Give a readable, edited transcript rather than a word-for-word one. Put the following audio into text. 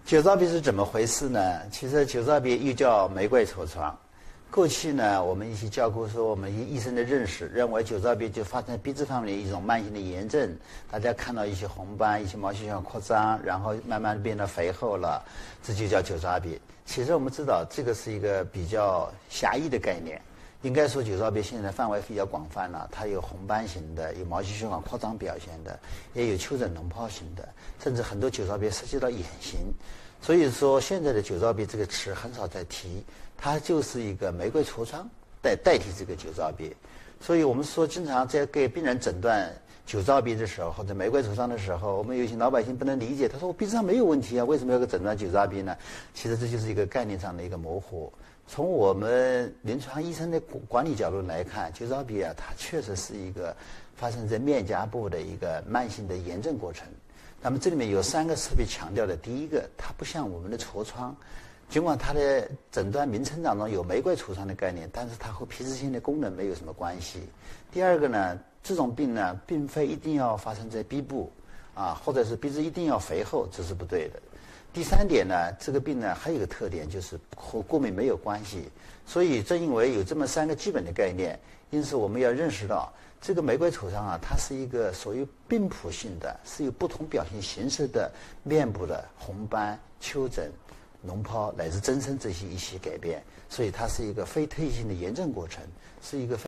酒糟鼻是怎么回事呢？其实酒糟鼻又叫玫瑰痤疮。过去呢，我们一些教科书，我们医生的认识认为酒糟鼻就发生在鼻子方面的一种慢性的炎症。大家看到一些红斑、一些毛细血管扩张，然后慢慢变得肥厚了，这就叫酒糟鼻。其实我们知道，这个是一个比较狭义的概念。应该说，酒糟鼻现在范围比较广泛了，它有红斑型的，有毛细血管扩张表现的，也有丘疹脓疱型的，甚至很多酒糟鼻涉及到眼型。所以说，现在的酒糟鼻这个词很少再提，它就是一个玫瑰痤疮代替这个酒糟鼻。所以我们说，经常在给病人诊断酒糟鼻的时候，或者玫瑰痤疮的时候，我们有些老百姓不能理解，他说我鼻子上没有问题啊，为什么要诊断酒糟鼻呢？其实这就是一个概念上的一个模糊。从我们临床医生的管理角度来看，酒糟鼻啊，它确实是一个发生在面颊部的一个慢性的炎症过程。那么这里面有三个特别强调的，第一个，它不像我们的痤疮，尽管它的诊断名称当中有玫瑰痤疮的概念，但是它和皮脂腺的功能没有什么关系。第二个呢，这种病呢，并非一定要发生在鼻部啊，或者是鼻子一定要肥厚，这是不对的。第三点呢，这个病呢还有一个特点，就是和过敏没有关系。所以正因为有这么三个基本的概念，因此我们要认识到，这个玫瑰痤疮啊，它是一个属于病谱性的，是有不同表现形式的面部的红斑、丘疹、脓疱乃至增生这些一些改变，所以它是一个非特异性的炎症过程，是一个非